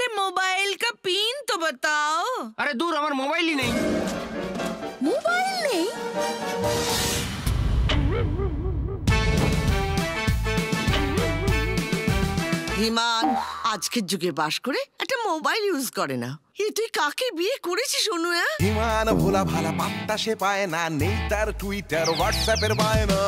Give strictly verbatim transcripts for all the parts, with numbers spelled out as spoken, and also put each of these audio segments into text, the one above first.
Mobile का pin तो बताओ। अरे दूर, हमारा मोबाइल ही नहीं। मोबाइल नहीं? হিমান আজকের যুগে বাস করে একটা মোবাইল ইউজ করে না। এ তুই কাকে বিয়ে করেছিস অনু? হিমান ভোলা ভালা পাত্তা সে পায় না, নেই তার টুইটার হোয়াটসঅ্যাপের বায়না।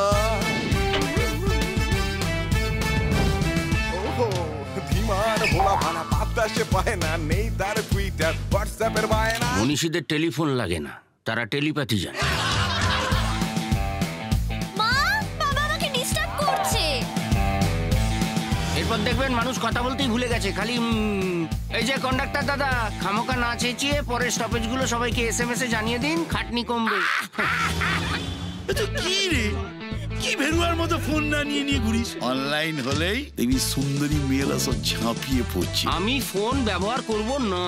ওহো, হিমান ভোলা ভালা পাত্তা সে পায় না, নেই তার টুইটার হোয়াটসঅ্যাপের বায়না। মনীষীদের টেলিফোন লাগে না, তারা টেলিপ্যাথি জানে। এরপর দেখবেন মানুষ কথা বলতেই ভুলে গেছে, খালি এই যে কন্ডাক্টর দাদা, খামোকা না চেঁচিয়ে পরের স্টপেজ গুলো সবাইকে এস এম এস এ জানিয়ে দিন, খাটনি কমবে। কি রে, কি ভেরুয়ার মতো ফোন না নিয়ে নিয়ে ঘুরিস? অনলাইন হলেই দেখবি সুন্দরী মেয়েরা সব ঝাঁপিয়ে পড়ছে। আমি ফোন ব্যবহার করব না।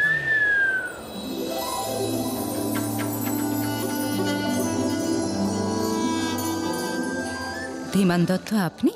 ধীমান দত্ত আপনি?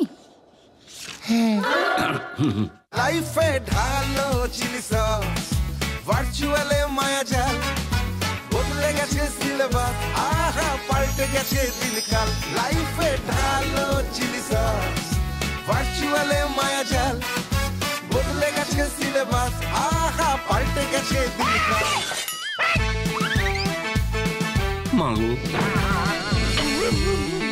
লাইফে ঢালো চিলি সস, ভার্চুয়ালে মায়াজাল, বদলে গেছে সিলেবাস, আহা পাল্টে গেছে দিনকাল। লাইফে ঢালো চিলি সস, ভার্চুয়ালে মায়াজাল, বদলে গেছে সিলেবাস, আহা পাল্টে গেছে দিনকাল। মাগো